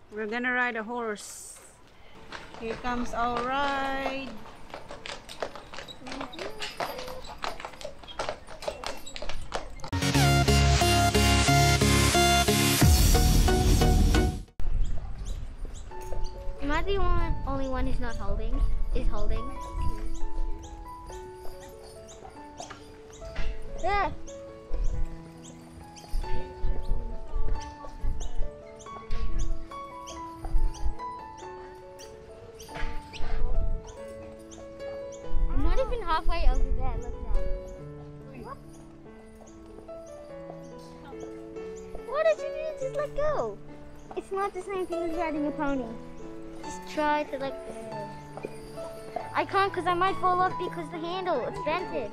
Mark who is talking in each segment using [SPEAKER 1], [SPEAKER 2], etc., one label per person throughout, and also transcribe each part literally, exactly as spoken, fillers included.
[SPEAKER 1] We're gonna ride a horse. Here comes our ride.
[SPEAKER 2] Am I the one, only one who's not holding? Is holding? Yeah. I'm not even halfway over there. Look now. What did you do? Just let go. It's not the same thing as riding a pony. Just try to like. I can't because I might fall off because the handle it's dented.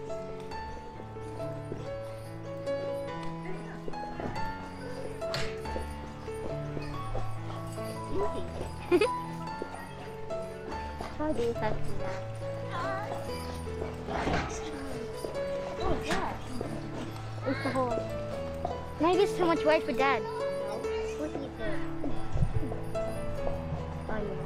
[SPEAKER 2] Easy. How do you have to do that? Oh yeah. It's the horse. Maybe it's too much weight for Dad. What do you think? Oh yeah.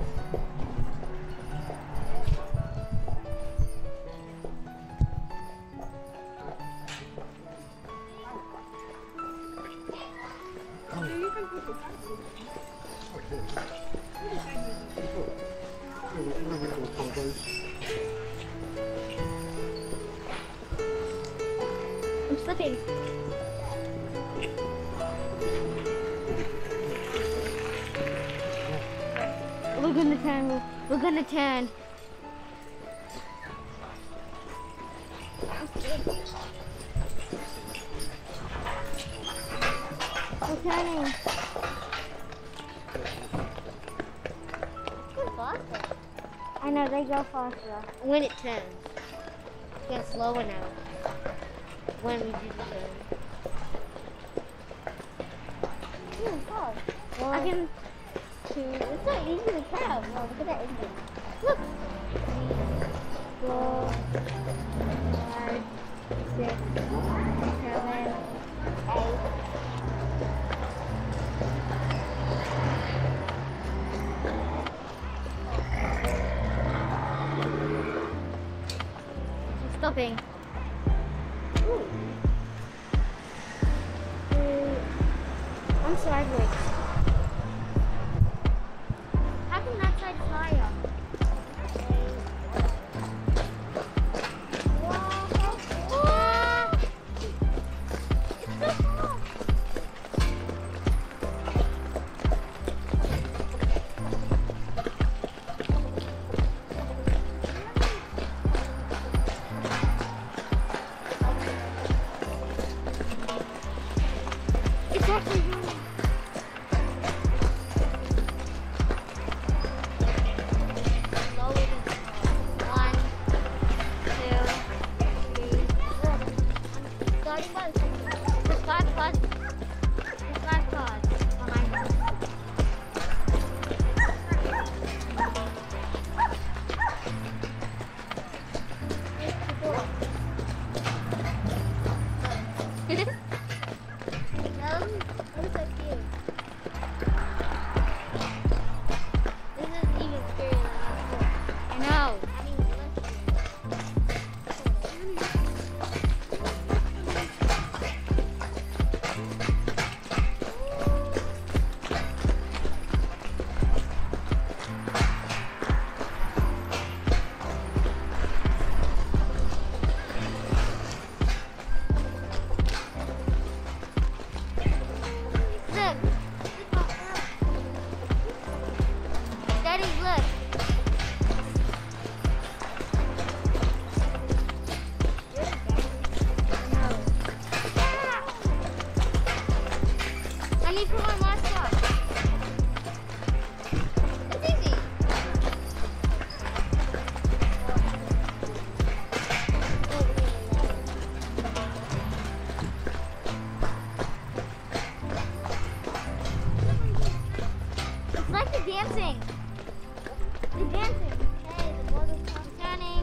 [SPEAKER 2] I'm slipping. We're gonna turn. We're gonna turn. We're turning. Go faster. I know they go faster when it turns. It gets slower now. When we do the turn. Oh, well, I can. It's so easy to cab. Oh, look at that engine. Look. Four, five, six, seven, eight. I'm stopping. Ooh. I'm sideways. How come that side's higher? Wow. Wow. It's so far. It's actually really There's five cars. There's five cars behind us. Um, what is that cute? This is even scarier than last one. I know. I mean, Daddy, look. I need to put my mask on. It's easy. It's like the dancing. The dancing. Hey, the board is turning.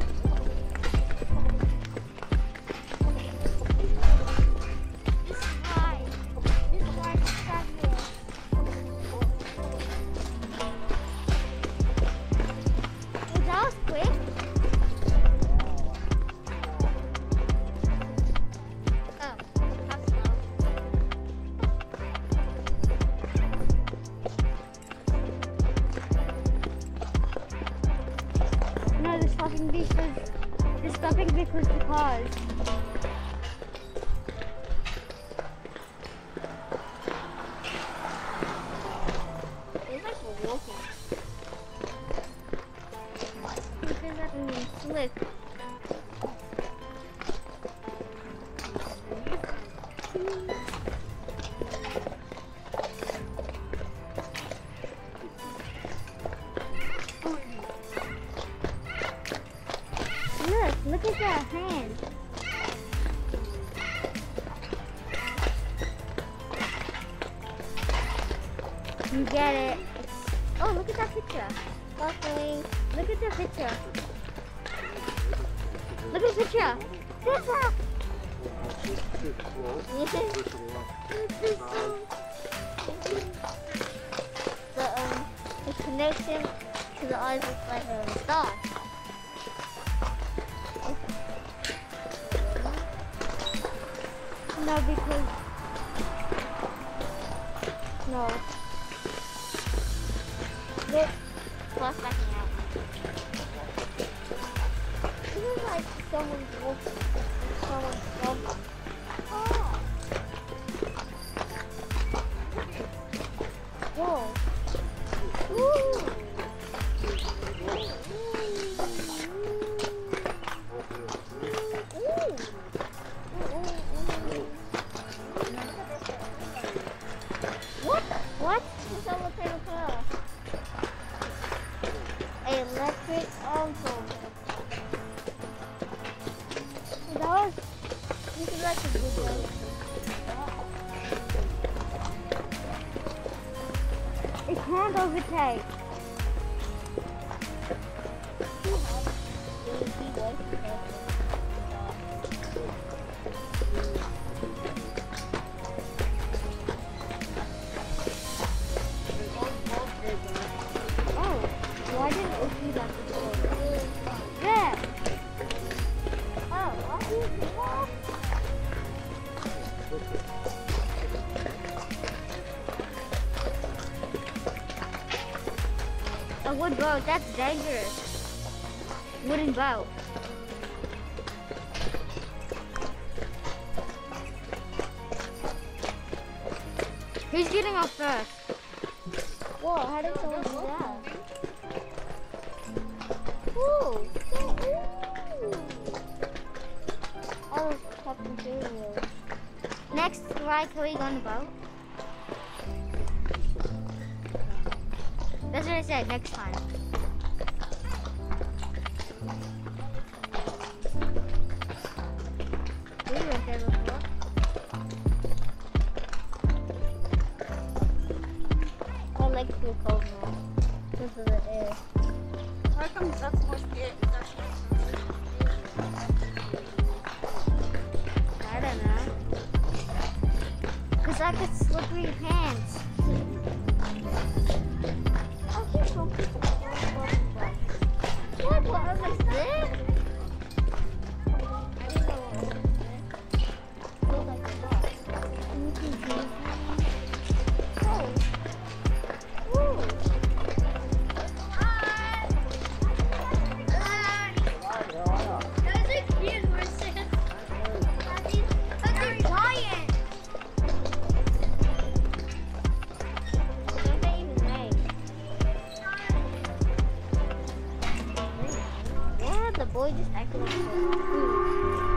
[SPEAKER 2] This is why. This is why it's fabulous. stopping because they're stopping because the cars.
[SPEAKER 1] It's like we're walking.
[SPEAKER 2] Because that means slick. Look, look at that hand. You get it. Oh, look at that picture. Luckily, look at that picture. Look at the picture. This up. the um, the connection to the eyes looks like a star. No, because no. Look, plus backing out. This is like someone's walking. Someone's walking. Oh. Whoa. Ooh. What? What? It's a little car. Electric auto. That was. This is like a good one. It can't overtake. Oh, why didn't it do that before? There. Oh, why did it do that? A wood boat, that's dangerous. Wooden boat. Who's getting off first? Whoa, how did someone do that? Ooh, ooh. Oh, Captain Studio. Next ride, can we go on the boat? That's what I said, next time. We went there before. My legs feel cold now. Because of the air.
[SPEAKER 1] How come that's supposed to be it?
[SPEAKER 2] I don't know. Because I got slippery hands. What? What was this? I didn't know what was this. Feels like a box. You can see. Oh. Woo. That's a cute horse. That's a giant. What are they even made? Yeah, the boy just acted like a food.